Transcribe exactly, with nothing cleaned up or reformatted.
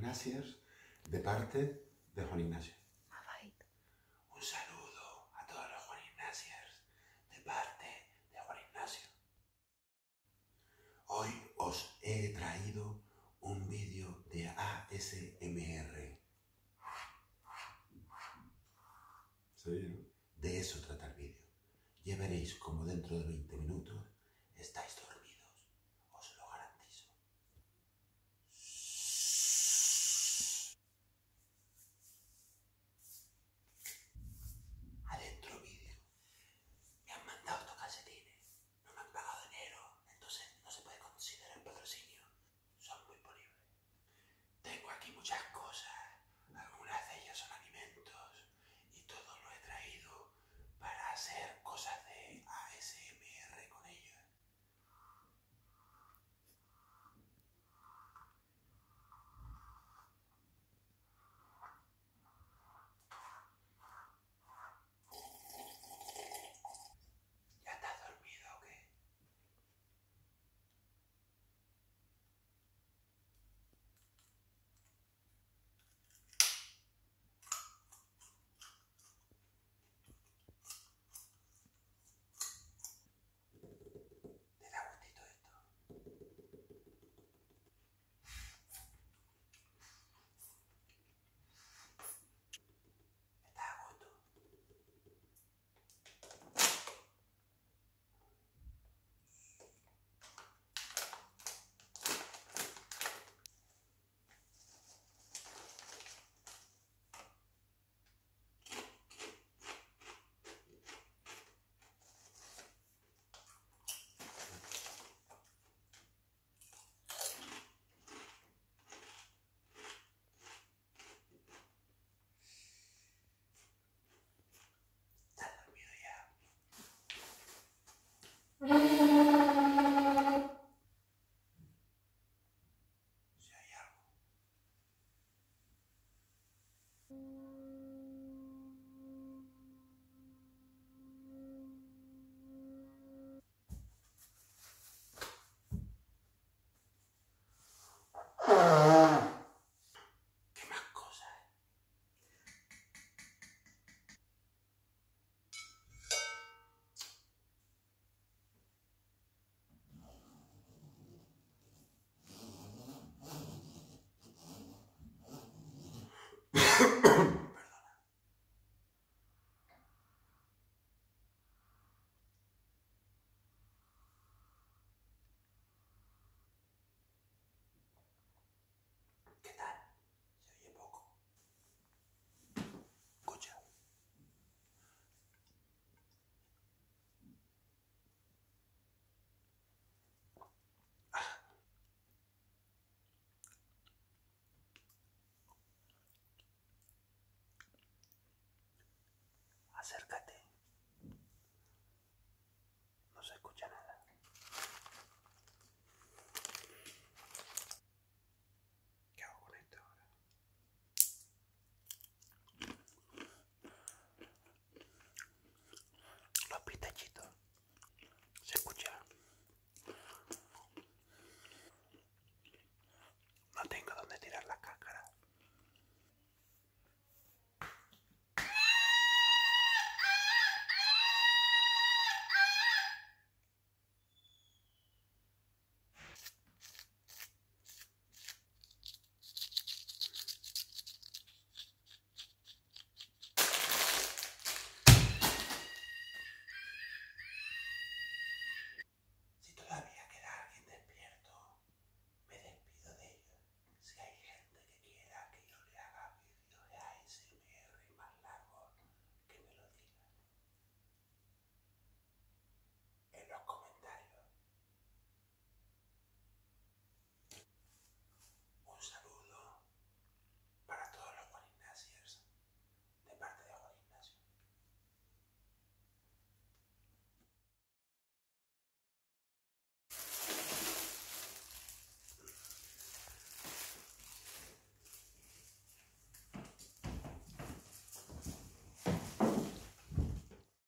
Ignasiers, de parte de Juan Ignacio. Mafait. Un saludo a todos los Juan Ignasiers, de parte de Juan Ignacio. Hoy os he traído un vídeo de A S M R. ¿Sí, no? De eso trata el vídeo. Ya veréis como dentro de veinte minutos estáis dormidos. Os lo garantizo. Adentro vídeo. Me han mandado estos calcetines. No me han pagado dinero. Entonces no se puede considerar patrocinio. Son muy ponibles. Tengo aquí muchas cosas. Algunas de ellas son alimentos. Y todo lo he traído para hacer cosas de A S M R con ellas. ¿Ya estás dormido o qué? ¿Te da gustito esto? ¿Estás a gusto? ¿Estás dormido ya? Si hay algo. ¿Qué más cosas? Perdona. ¿Qué tal? Se oye poco. Escucha. Acerca